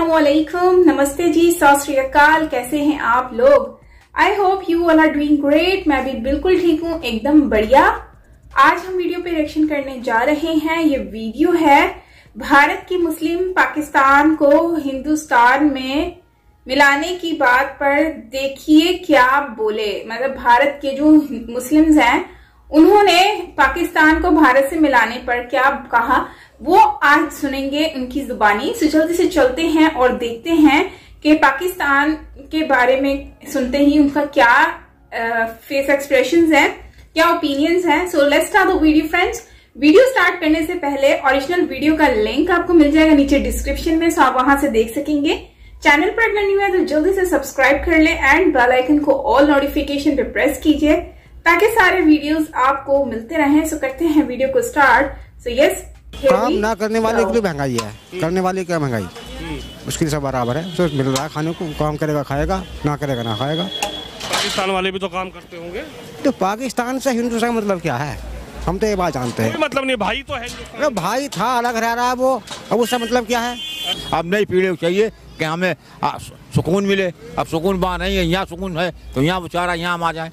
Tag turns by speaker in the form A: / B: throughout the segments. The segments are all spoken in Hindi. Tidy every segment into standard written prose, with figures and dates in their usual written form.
A: अस्सलामुअलैकुम, नमस्ते जी, सत श्री अकाल। कैसे हैं आप लोग? I hope you all are doing great. मैं भी बिल्कुल ठीक हूँ, एकदम बढ़िया। आज हम वीडियो पे रिएक्शन करने जा रहे हैं। ये वीडियो है भारत की मुस्लिम पाकिस्तान को हिंदुस्तान में मिलाने की बात पर। देखिए क्या बोले, मतलब भारत के जो मुस्लिम्स हैं उन्होंने पाकिस्तान को भारत से मिलाने पर क्या कहा, वो आज सुनेंगे उनकी जुबानी। तो जल्दी से चलते हैं और देखते हैं कि पाकिस्तान के बारे में सुनते ही उनका क्या फेस एक्सप्रेशंस हैं, क्या ओपिनियंस हैं। सो let's start the video friends. Video start करने से पहले ओरिजिनल वीडियो का लिंक आपको मिल जाएगा नीचे डिस्क्रिप्शन में, सो आप वहां से देख सकेंगे। चैनल पर अगर न्यू है तो जल्दी से सब्सक्राइब कर ले एंड बेल आइकन को ऑल नोटिफिकेशन पे प्रेस कीजिए ताकि सारे वीडियोस आपको मिलते रहें। सो करते हैं वीडियो को स्टार्ट। सो यस,
B: काम ना करने वाले के लिए महंगाई है, करने वाले क्या महंगाई मुश्किल से बराबर है। तो मिल रहा है खाने को, काम करेगा खाएगा, ना करेगा ना खाएगा।
C: पाकिस्तान वाले भी तो काम करते होंगे।
B: तो पाकिस्तान से हिंदुस्तान मतलब क्या है, हम तो ये बात जानते हैं।
C: मतलब नहीं, भाई तो है।
B: अरे भाई था, अलग रह रहा है वो, अब उसका मतलब क्या है।
D: अब नई पीढ़ी चाहिए कि हमें सुकून मिले। अब सुकून वहाँ नहीं है, यहाँ सुकून है तो यहाँ बेचारा यहाँ हम आ जाए।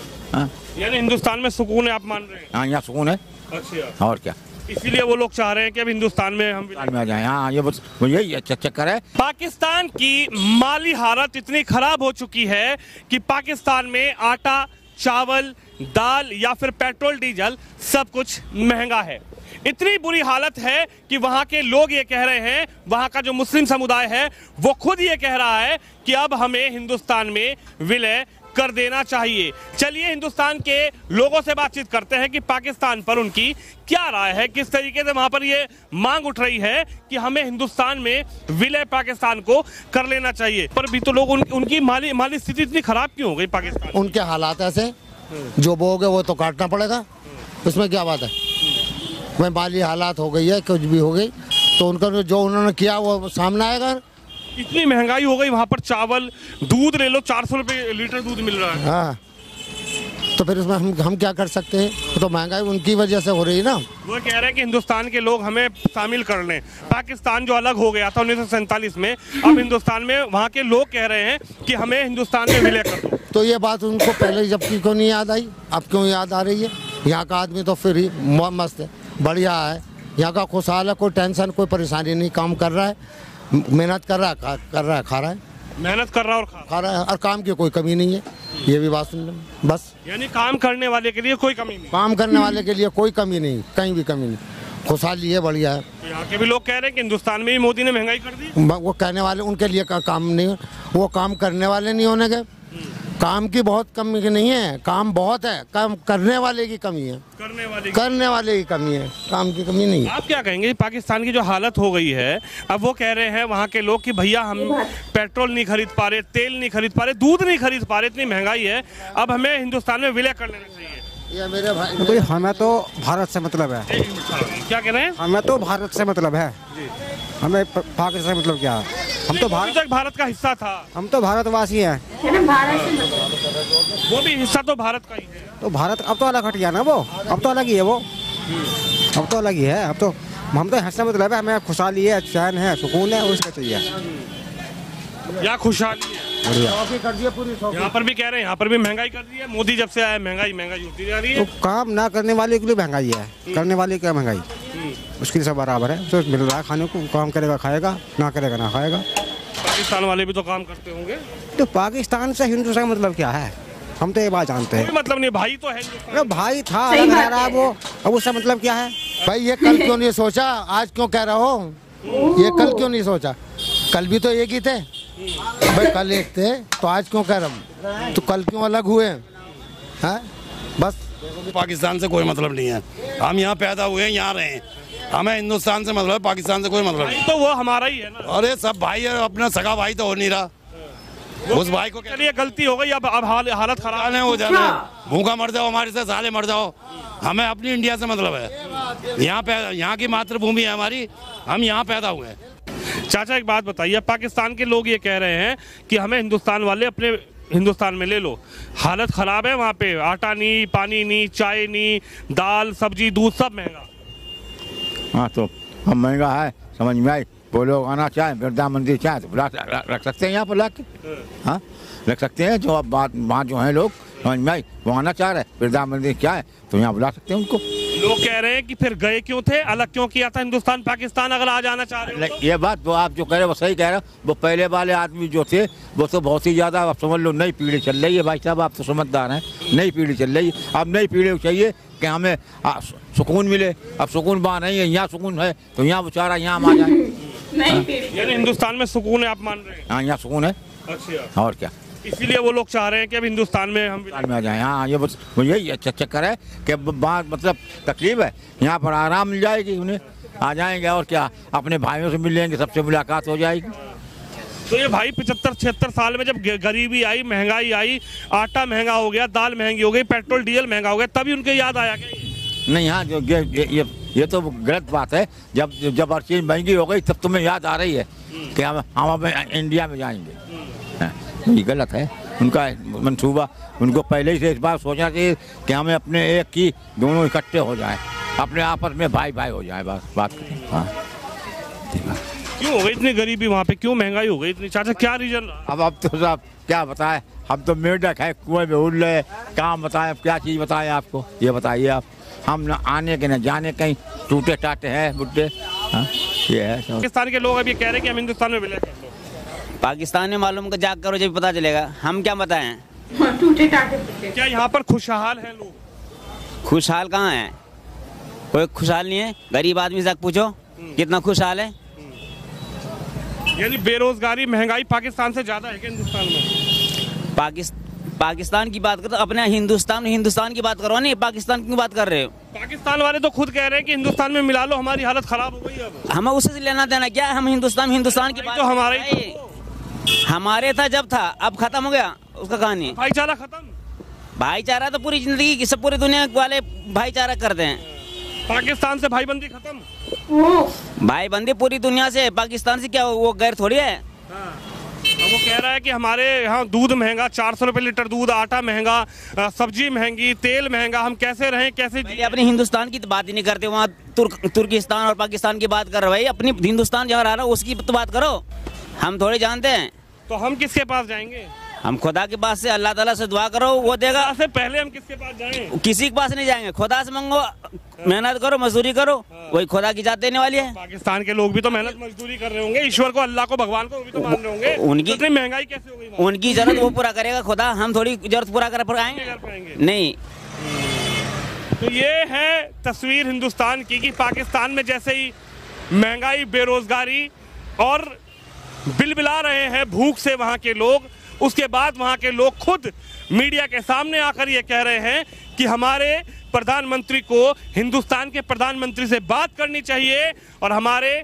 C: यानी हिंदुस्तान में सुकून है, आप मान रहे हैं?
D: हाँ, यहाँ सुकून है।
C: अच्छा,
D: और क्या,
C: इसीलिए वो लोग चाह रहे हैं कि अब हिंदुस्तान में हम
D: में आ जाए। हाँ, ये बस यही चक्कर है।
C: पाकिस्तान की माली हालत इतनी खराब हो चुकी है कि पाकिस्तान में आटा, चावल, दाल या फिर पेट्रोल डीजल सब कुछ महंगा है। इतनी बुरी हालत है कि वहां के लोग ये कह रहे हैं, वहां का जो मुस्लिम समुदाय है वो खुद ये कह रहा है कि अब हमें हिंदुस्तान में विलय कर देना चाहिए। चलिए हिंदुस्तान के लोगों से बातचीत करते हैं कि पाकिस्तान पर उनकी क्या राय है, किस तरीके से वहां पर ये मांग उठ रही है कि हमें हिंदुस्तान में विलय पाकिस्तान को कर लेना चाहिए। पर भी तो लोग उनकी माली स्थिति इतनी खराब क्यों हो गई पाकिस्तान?
E: उनके हालात ऐसे, जो बोगे वो तो काटना पड़ेगा, उसमें क्या बात है। वह माली हालात हो गई है, कुछ भी हो गई तो उनका जो उन्होंने किया वो सामने आएगा।
C: इतनी महंगाई हो गई, वहां पर चावल, दूध ले लो, 400 रुपए लीटर दूध मिल रहा है।
E: हाँ, तो फिर उसमें हम क्या कर सकते हैं। तो महंगाई उनकी वजह से हो रही है ना।
C: वो कह रहे हैं कि हिंदुस्तान के लोग हमें शामिल कर लें। पाकिस्तान जो अलग हो गया था 1947 में, अब हिंदुस्तान में वहाँ के लोग कह रहे हैं कि हमें हिंदुस्तान में विलय कर दो।
E: तो ये बात उनको पहले जब क्यों नहीं याद आई, अब क्यों याद आ रही है। यहाँ का आदमी तो फिर ही मस्त है, बढ़िया है, यहाँ का खुशहाल है, कोई टेंशन कोई परेशानी नहीं, काम कर रहा है, मेहनत कर रहा है, खा रहा है,
C: मेहनत कर रहा है और खा
E: रहा है, और काम की कोई कमी नहीं है। ये भी बात सुन लें बस।
C: यानी काम करने वाले के लिए कोई कमी नहीं,
E: काम करने वाले के लिए कोई कमी नहीं, कहीं भी कमी नहीं, खुशहाली है, बढ़िया है।
C: तो यहाँ के भी लोग कह रहे हैं कि हिंदुस्तान में भी मोदी ने महंगाई कर दी।
E: वो कहने वाले उनके लिए का काम नहीं, वो काम करने वाले नहीं होने के। काम की बहुत कमी नहीं है, काम बहुत है, काम करने वाले की कमी है, करने वाले की कमी है, काम की कमी नहीं है।
C: आप क्या कहेंगे पाकिस्तान की जो हालत हो गई है? अब वो कह रहे हैं वहाँ के लोग कि भैया हम पेट्रोल नहीं खरीद पा रहे, तेल नहीं खरीद पा रहे, दूध नहीं खरीद पा रहे, इतनी महंगाई है, अब हमें हिंदुस्तान में विलय कर लेना चाहिए।
E: ये मेरे भाई,
B: हमें तो भारत से मतलब है।
C: क्या कह रहे हैं?
B: हमें तो भारत से मतलब है, हमें पाकिस्तान से मतलब क्या है। हम तो
C: भारत का हिस्सा था,
B: हम तो भारतवासी हैं।
C: वो भी हिस्सा तो भारत का ही है।
B: तो भारत अब तो अलग हट गया ना, वो अब तो अलग ही है, वो अब तो अलग ही है। अब तो हम तो हिस्सा मतलब है, हमें खुशहाली है, चैन है, सुकून है, उसका चाहिए।
C: यहाँ खुशहाली है, यहाँ पर भी कह रहे हैं, यहाँ पर भी महंगाई कर दी है मोदी जब से आया, महंगाई होती जा रही है।
B: तो काम ना करने वाले के लिए महंगाई है, करने वाले क्या महंगाई मुश्किल से बराबर है। तो मिल रहा है खाने को, काम करेगा खाएगा, ना करेगा ना खाएगा।
C: पाकिस्तान वाले भी तो काम करते होंगे।
B: तो पाकिस्तान से हिंदुस्तान मतलब क्या है, हम तो ये बात जानते हैं।
C: मतलब नहीं, भाई तो है।
B: अरे भाई था, अलग रह रहा है वो, अब उसका मतलब क्या है।
E: भाई ये कल क्यों नहीं सोचा, आज क्यों कह रहा हो। ये कल क्यों नहीं सोचा, कल भी तो एक ही थे भाई, कल एक थे तो आज क्यों कह रहा हूँ, तो कल क्यों अलग हुए हैं। बस
F: पाकिस्तान से कोई मतलब नहीं है, हम यहाँ पैदा हुए हैं, यहाँ रहे, हमें हिंदुस्तान से मतलब है, पाकिस्तान से कोई मतलब नहीं।
C: तो वो हमारा ही है ना।
F: अरे सब भाई है, अपना सगा भाई तो हो नहीं रहा। उस भाई को
C: चलिए गलती हो गई, अब हालत खराब
F: हो जाना है, भूखा मर जाओ, हमारे से साले मर जाओ, हमें अपनी इंडिया से मतलब है। यहाँ की मातृभूमि है हमारी, हम यहाँ पैदा हुए हैं।
C: चाचा एक बात बताइए, पाकिस्तान के लोग ये कह रहे हैं कि हमें हिंदुस्तान वाले अपने हिंदुस्तान में ले लो, हालत खराब है वहाँ पे, आटा नहीं, पानी नहीं, चाय नहीं, दाल सब्जी दूध सब महंगा।
D: हाँ, तो अब महंगा है, समझ में आई, वो लोग आना चाहें, बिरला मंदिर चाहें तो रख सकते हैं यहाँ पर ला के। हाँ, रख सकते हैं। जो अब बात वहाँ जो है लोग समझ में आई, वो आना चाह रहे हैं, बिरला मंदिर क्या है तो यहाँ बुला सकते हैं उनको।
C: लोग कह रहे हैं कि फिर गए क्यों थे, अलग क्यों किया था हिंदुस्तान पाकिस्तान, अगर आज आना चाह रहे हो तो?
D: ये बात वो आप जो कह रहे हो वो सही कह रहे हो। वो पहले वाले आदमी जो थे वो तो बहुत ही ज़्यादा, आप समझ लो नई पीढ़ी चल रही है भाई साहब, आप तो समझदार हैं, नई पीढ़ी चल रही है। अब नई पीढ़ी को चाहिए कि हमें सुकून मिले। अब सुकून वहाँ नहीं है, यहाँ सुकून है तो यहाँ बेचारा यहाँ आ जाए।
C: यानी हिंदुस्तान में सुकून है आप मान रहे हैं?
D: हाँ, यहाँ सुकून है।
C: अच्छा,
D: और क्या,
C: इसीलिए वो लोग चाह रहे हैं कि अब हिंदुस्तान में हम
D: आ जाए। हाँ, ये बस यही चक्कर है कि बात मतलब तकलीफ है, यहाँ पर आराम मिल जाएगी उन्हें, आ जाएंगे और क्या, अपने भाइयों से मिल लेंगे, सबसे मुलाकात हो जाएगी।
C: तो ये भाई 75-76 साल में जब गरीबी आई, महंगाई आई, आटा महंगा हो गया, दाल महंगी हो गई, पेट्रोल डीजल महंगा हो गया, तभी उनके याद आया क्या? नहीं, हाँ, जो ये तो गलत बात है। जब हर चीज़ महंगी हो गई तब तुम्हें याद आ रही है कि हम इंडिया में जाएंगे। ये गलत है उनका मंसूबा। उनको पहले ही से इस बार सोचना चाहिए कि हमें अपने एक की दोनों इकट्ठे हो जाएं, अपने आपस में भाई भाई हो जाए, बस बात करें। हाँ, क्यों हो गई इतनी गरीबी वहाँ पे, क्यों महंगाई हो गई इतनी? चाचा क्या रीजन?
D: अब तो साहब क्या बताएं, हम तो मेढक है, कुएं में उड़ रहे, काम बताएं, अब क्या चीज़ बताएं आपको, ये बताइए आप। हम न आने के न जाने, कहीं टूटे टाटे हैं बुड्ढे। हाँ, ये है।
C: पाकिस्तान के लोग अब ये कह रहे हैं कि हम हिंदुस्तान में मिले।
G: पाकिस्तान में मालूम का जाग करो जब पता चलेगा, हम क्या बताएं।
A: टूटे टाटे।
C: क्या यहाँ पर खुशहाल है लोग?
G: खुशहाल कहाँ है, कोई खुशहाल नहीं है। गरीब आदमी से पूछो कितना खुशहाल है।
C: यानी बेरोजगारी, महंगाई पाकिस्तान से ज्यादा है कि हिंदुस्तान में?
G: पाकिस्तान की बात करो, अपने हिंदुस्तान की बात करो, नहीं पाकिस्तान की बात कर रहे हो।
C: पाकिस्तान वाले तो खुद कह रहे हैं कि हिंदुस्तान में मिला लो, हमारी हालत खराब हो गई। अब
G: हमें उससे लेना देना क्या है? हम हिंदुस्तान की बात
C: तो
G: हमारे था जब था, अब खत्म हो गया उसका कहानी।
C: भाईचारा खत्म?
G: भाईचारा तो पूरी जिंदगी की सब पूरी दुनिया वाले भाईचारा करते हैं।
C: पाकिस्तान से भाईबंदी खत्म?
G: भाईबंदी पूरी दुनिया से, पाकिस्तान से क्या वो गैर थोड़ी है।
C: वो कह रहा है कि हमारे यहाँ दूध महंगा, 400 रुपए लीटर दूध, आटा महंगा, सब्जी महंगी, तेल महंगा, हम कैसे रहें, कैसे
G: अपने हिंदुस्तान की तो बात ही नहीं करते, वहाँ तुर्किस्तान और पाकिस्तान की बात कर रहे। भाई अपनी हिंदुस्तान जहाँ रह रहा है उसकी तो बात करो, हम थोड़े जानते हैं।
C: तो हम किसके पास जाएंगे?
G: हम खुदा के पास से, अल्लाह ताला से दुआ करो, वो देगा।
C: से पहले हम किसके पास जाएं?
G: किसी के पास नहीं जाएंगे, खुदा से मांगो, मेहनत करो, मजदूरी करो, वही खुदा की जात देने वाली है।
C: पाकिस्तान के लोग भी तो मेहनत मजदूरी कर रहे होंगे, ईश्वर को, अल्लाह को, भगवान को भी तो मान रहे होंगे।
G: उनकी
C: इतनी महंगाई कैसे हो गई?
G: उनकी जरूरत वो पूरा करेगा खुदा, हम थोड़ी जरूरत पूरा कर पाएंगे नहीं।
C: तो ये है तस्वीर हिंदुस्तान की कि पाकिस्तान में जैसे ही महंगाई, बेरोजगारी और बिलबिला रहे हैं भूख से वहां के लोग, उसके बाद वहां के लोग खुद मीडिया के सामने आकर ये कह रहे हैं कि हमारे प्रधानमंत्री को हिंदुस्तान के प्रधानमंत्री से बात करनी चाहिए और हमारे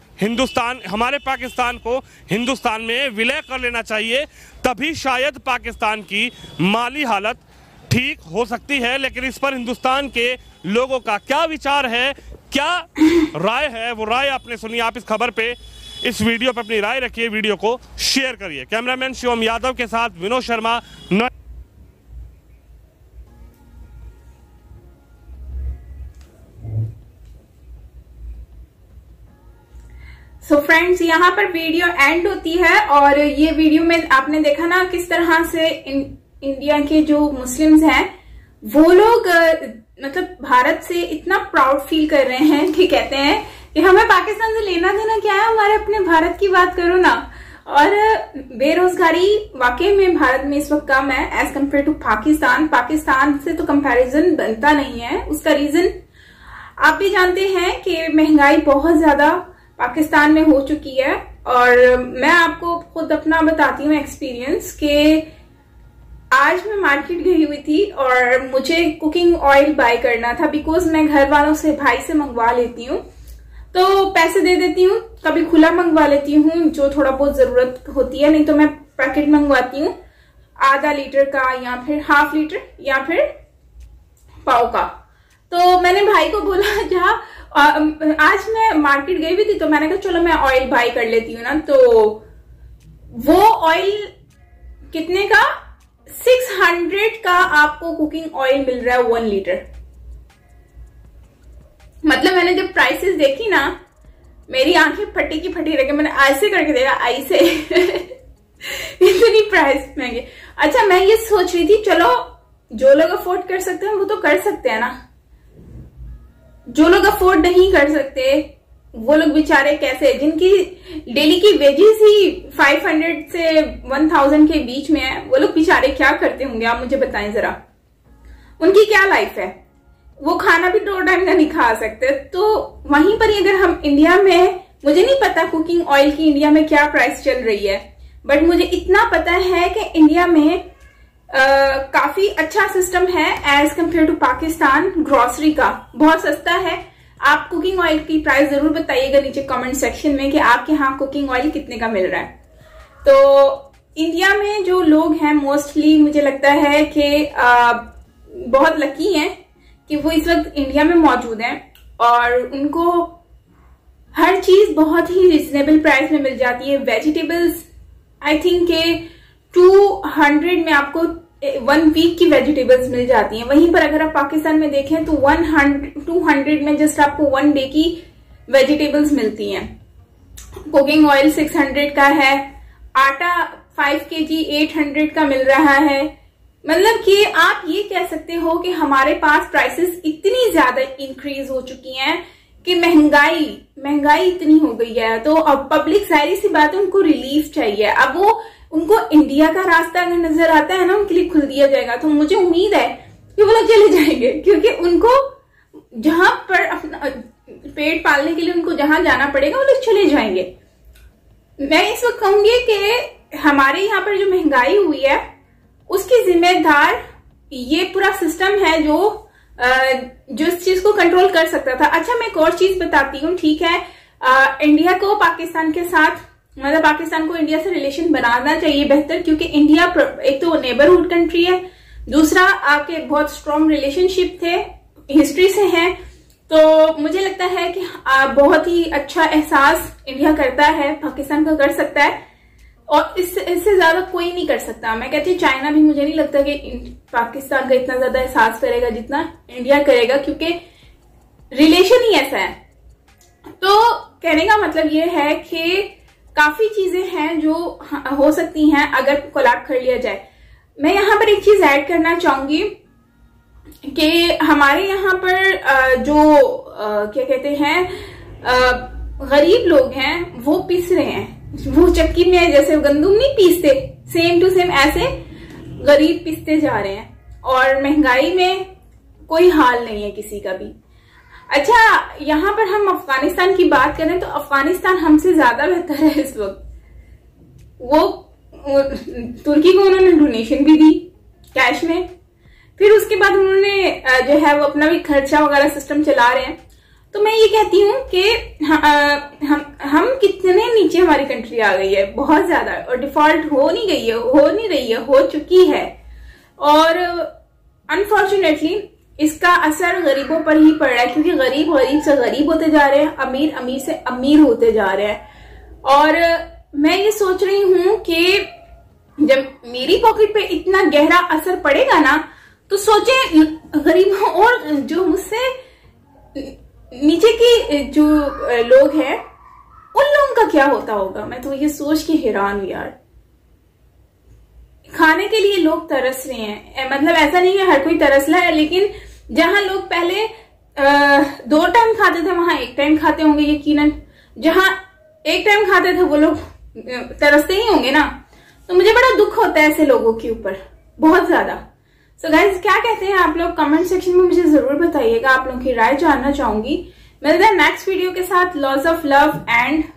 C: पाकिस्तान को हिंदुस्तान में विलय कर लेना चाहिए, तभी शायद पाकिस्तान की माली हालत ठीक हो सकती है। लेकिन इस पर हिंदुस्तान के लोगों का क्या विचार है, क्या राय है, वो राय आपने सुनी। आप इस खबर पे, इस वीडियो पे अपनी राय रखिए, वीडियो को शेयर करिए। कैमरामैन शिवम यादव के साथ विनोद शर्मा।
A: सो फ्रेंड्स, यहाँ पर वीडियो एंड होती है और ये वीडियो में आपने देखा ना किस तरह से इंडिया के जो मुस्लिम्स हैं वो लोग मतलब भारत से इतना प्राउड फील कर रहे हैं कि कहते हैं कि हमें पाकिस्तान से लेना देना क्या है, हमारे अपने भारत की बात करो ना। और बेरोजगारी वाकई में भारत में इस वक्त कम है as compare to Pakistan. Pakistan से तो कंपैरिजन बनता नहीं है। उसका रीजन आप भी जानते हैं कि महंगाई बहुत ज्यादा पाकिस्तान में हो चुकी है। और मैं आपको खुद अपना बताती हूँ एक्सपीरियंस कि आज मैं मार्केट गई हुई थी और मुझे कुकिंग ऑयल बाय करना था, बिकॉज मैं घर वालों से, भाई से मंगवा लेती हूँ तो पैसे दे देती हूँ, कभी खुला मंगवा लेती हूँ जो थोड़ा बहुत जरूरत होती है, नहीं तो मैं पैकेट मंगवाती हूँ आधा लीटर का या फिर हाफ लीटर या फिर पाव का। तो मैंने भाई को बोला जहाँ आज मैं मार्केट गई हुई थी तो मैंने कहा चलो मैं ऑयल बाय कर लेती हूँ ना। तो वो ऑयल कितने का, 600 का आपको कुकिंग ऑयल मिल रहा है 1 लीटर। मतलब मैंने जब प्राइसेस देखी ना मेरी आंखें फटी की फटी रह गई, मैंने ऐसे करके देखा, ऐसे इतनी प्राइस महंगे। अच्छा मैं ये सोच रही थी चलो जो लोग अफोर्ड कर सकते हैं वो तो कर सकते हैं ना, जो लोग अफोर्ड नहीं कर सकते वो लोग बेचारे कैसे, जिनकी डेली की वेजेस ही 500 से 1000 के बीच में है, वो लोग बेचारे क्या करते होंगे आप मुझे बताएं जरा, उनकी क्या लाइफ है, वो खाना भी 2 टाइम का नहीं खा सकते। तो वहीं पर अगर हम इंडिया में, मुझे नहीं पता कुकिंग ऑयल की इंडिया में क्या प्राइस चल रही है, बट मुझे इतना पता है कि इंडिया में काफी अच्छा सिस्टम है as compare to Pakistan. Grocery का बहुत सस्ता है। आप कुकिंग ऑयल की प्राइस जरूर बताइएगा नीचे कमेंट सेक्शन में कि आपके यहाँ कुकिंग ऑयल कितने का मिल रहा है। तो इंडिया में जो लोग हैं मोस्टली मुझे लगता है कि बहुत लकी हैं कि वो इस वक्त इंडिया में मौजूद हैं और उनको हर चीज बहुत ही रिजनेबल प्राइस में मिल जाती है। वेजिटेबल्स आई थिंक के 200 में आपको 1 वीक की वेजिटेबल्स मिल जाती हैं। वहीं पर अगर आप पाकिस्तान में देखें तो 200 में जस्ट आपको 1 डे की वेजिटेबल्स मिलती हैं। कुकिंग ऑयल 600 का है, आटा 5 kg 800 का मिल रहा है। मतलब कि आप ये कह सकते हो कि हमारे पास प्राइसेस इतनी ज्यादा इंक्रीज हो चुकी हैं कि महंगाई इतनी हो गई है। तो अब पब्लिक सारी सी बात है, उनको रिलीफ चाहिए। अब वो उनको इंडिया का रास्ता अगर नजर आता है ना उनके लिए खुल दिया जाएगा, तो मुझे उम्मीद है कि वो लोग चले जाएंगे, क्योंकि उनको जहां पर अपना पेट पालने के लिए उनको जहां जाना पड़ेगा वो लोग चले जाएंगे। मैं इस वक्त कहूंगी कि हमारे यहाँ पर जो महंगाई हुई है उसकी जिम्मेदार ये पूरा सिस्टम है जो इस चीज को कंट्रोल कर सकता था। अच्छा मैं एक और चीज बताती हूँ, ठीक है, इंडिया को पाकिस्तान के साथ, मतलब पाकिस्तान को इंडिया से रिलेशन बनाना चाहिए बेहतर, क्योंकि इंडिया एक तो नेबरहुड कंट्री है, दूसरा आपके बहुत स्ट्रॉन्ग रिलेशनशिप थे, हिस्ट्री से हैं। तो मुझे लगता है कि बहुत ही अच्छा एहसास इंडिया करता है, पाकिस्तान का कर सकता है, और इससे ज्यादा कोई नहीं कर सकता। मैं कहती हूँ चाइना भी मुझे नहीं लगता कि पाकिस्तान का इतना ज्यादा एहसास करेगा जितना इंडिया करेगा, क्योंकि रिलेशन ही ऐसा है। तो कहने का मतलब ये है कि काफी चीजें हैं जो हो सकती हैं अगर कोलैब कर लिया जाए। मैं यहाँ पर एक चीज ऐड करना चाहूंगी कि हमारे यहाँ पर जो क्या कहते हैं गरीब लोग हैं वो पीस रहे हैं, वो चक्की में जैसे गंदुम नहीं पीसते, सेम टू सेम ऐसे गरीब पीसते जा रहे हैं, और महंगाई में कोई हाल नहीं है किसी का भी। अच्छा यहाँ पर हम अफगानिस्तान की बात करें तो अफगानिस्तान हमसे ज्यादा बेहतर है इस वक्त। वो तुर्की को उन्होंने डोनेशन भी दी कैश में, फिर उसके बाद उन्होंने जो है वो अपना भी खर्चा वगैरह सिस्टम चला रहे हैं। तो मैं ये कहती हूँ कि हम कितने नीचे हमारी कंट्री आ गई है, बहुत ज्यादा, और डिफॉल्ट हो नहीं रही है, हो चुकी है। और अनफॉर्चुनेटली इसका असर गरीबों पर ही पड़ रहा है, क्योंकि गरीब से गरीब होते जा रहे हैं, अमीर से अमीर होते जा रहे हैं। और मैं ये सोच रही हूँ कि जब मेरी पॉकेट पे इतना गहरा असर पड़ेगा ना, तो सोचे गरीबों और जो मुझसे नीचे के जो लोग हैं उन लोगों का क्या होता होगा। मैं तो ये सोच के हैरान हूं यार। खाने के लिए लोग तरस रहे हैं, मतलब ऐसा नहीं है हर कोई तरस रहा है, लेकिन जहां लोग पहले 2 टाइम खाते थे वहां 1 टाइम खाते होंगे यकीनन। जहां 1 टाइम खाते थे वो लोग तरसते ही होंगे ना। तो मुझे बड़ा दुख होता है ऐसे लोगों के ऊपर, बहुत ज्यादा। सो गाइज क्या कहते हैं आप लोग कमेंट सेक्शन में मुझे जरूर बताइएगा, आप लोगों की राय जानना चाहूंगी। मिलते हैं नेक्स्ट वीडियो के साथ। Laws of love and